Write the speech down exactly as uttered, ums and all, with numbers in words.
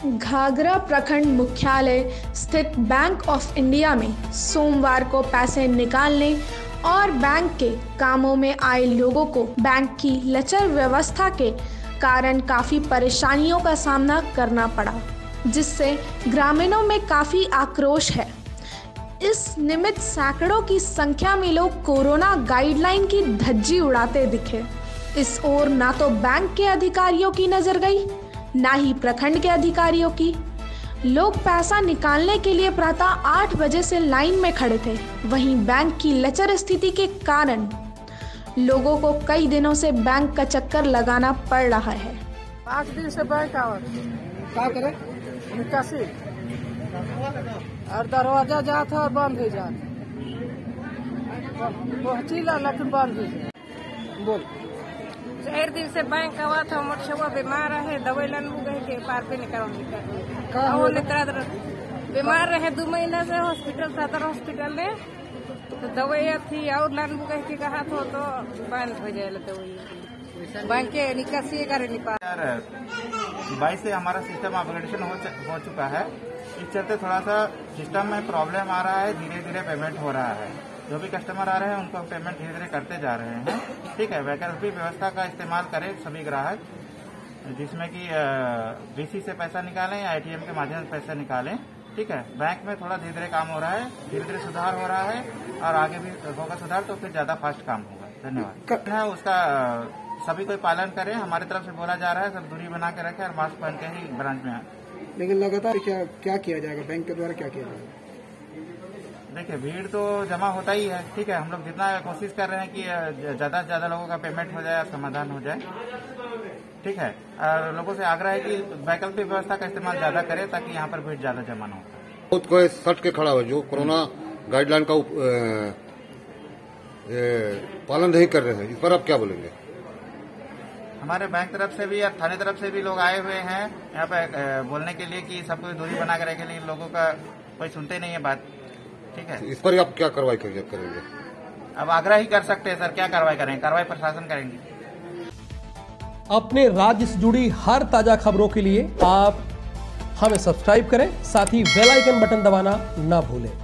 घाघरा प्रखंड मुख्यालय स्थित बैंक ऑफ इंडिया में सोमवार को पैसे निकालने और बैंक के कामों में आए लोगों को बैंक की लचर व्यवस्था के कारण काफ़ी परेशानियों का सामना करना पड़ा, जिससे ग्रामीणों में काफ़ी आक्रोश है। इस निमित्त सैकड़ों की संख्या में लोग कोरोना गाइडलाइन की धज्जी उड़ाते दिखे। इस ओर ना तो बैंक के अधिकारियों की नज़र गई, ना ही प्रखंड के अधिकारियों की। लोग पैसा निकालने के लिए प्रातः आठ बजे से लाइन में खड़े थे। वहीं बैंक की लचर स्थिति के कारण लोगों को कई दिनों से बैंक का चक्कर लगाना पड़ रहा है। पाँच दिन से बैंक आवत क्या करे निकासी और दरवाजा जात है और बंद हो जात पहुँचीला लेकिन बंद हो जाए। बोल चार दिन से बैंक आवा था, मोटरसाइकिल बीमार रहे, दवाई लन गए के पार पे निकल निकल बीमार रहे दो महीना से हॉस्पिटल सदर हॉस्पिटल में, तो दवाई थी और लन गए के कहा तो तो बंद हो जाए दवाई बैंक के निकासी करे नहीं पा। बाईस से हमारा सिस्टम अपग्रेडेशन हो, हो चुका है। इस चलते थोड़ा सा सिस्टम में प्रॉब्लम आ रहा है, धीरे धीरे पेमेंट हो रहा है। जो भी कस्टमर आ रहे हैं उनको पेमेंट धीरे धीरे करते जा रहे हैं। ठीक है, वैकल्पिक व्यवस्था का इस्तेमाल करें सभी ग्राहक, जिसमें कि बीसी से पैसा निकालें या एटीएम के माध्यम से पैसा निकालें। ठीक है, बैंक में थोड़ा धीरे धीरे काम हो रहा है, धीरे धीरे सुधार हो रहा है और आगे भी होगा सुधार तो फिर ज्यादा फास्ट काम होगा। धन्यवाद। है उसका सभी कोई पालन करें, हमारी तरफ से बोला जा रहा है, सब दूरी बना के रखें और मास्क पहन के ही ब्रांच में आए। लेकिन लगातार क्या क्या किया जाएगा, बैंक के द्वारा क्या किया जाएगा? देखिए, भीड़ तो जमा होता ही है। ठीक है, हम लोग जितना कोशिश कर रहे हैं कि ज्यादा से ज्यादा लोगों का पेमेंट हो जाए और समाधान हो जाए। ठीक है, और लोगों से आग्रह है कि वैकल्पिक व्यवस्था का इस्तेमाल ज्यादा करें ताकि यहाँ पर भीड़ ज्यादा जमा न हो। बहुत कोई सट के खड़ा हो जो कोरोना गाइडलाइन का पालन नहीं कर रहे हैं, इस पर आप क्या बोलेंगे? हमारे बैंक तरफ से भी और थाने तरफ से भी लोग आए हुए हैं यहाँ पे बोलने के लिए कि सबको दूरी बना के रखे, लेकिन लोगों का कोई सुनते नहीं है बात। ठीक है, इस पर आप क्या कार्रवाई करेंगे? अब आग्रह ही कर सकते हैं सर, क्या कार्रवाई करेंगे? कार्रवाई प्रशासन करेंगे। अपने राज्य से जुड़ी हर ताजा खबरों के लिए आप हमें सब्सक्राइब करें, साथ ही बेल आइकन बटन दबाना ना भूलें।